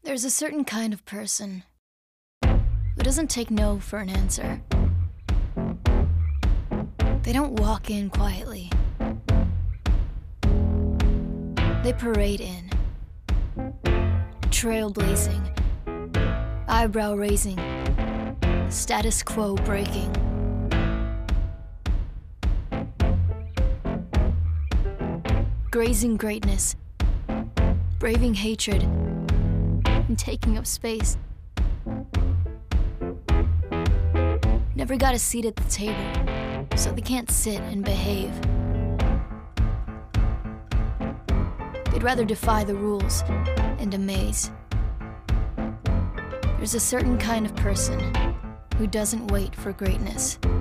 There's a certain kind of person who doesn't take no for an answer. They don't walk in quietly. They parade in, trailblazing, eyebrow raising, status quo breaking. Grazing greatness, braving hatred, and taking up space. Never got a seat at the table, so they can't sit and behave. They'd rather defy the rules and amaze. There's a certain kind of person who doesn't wait for greatness.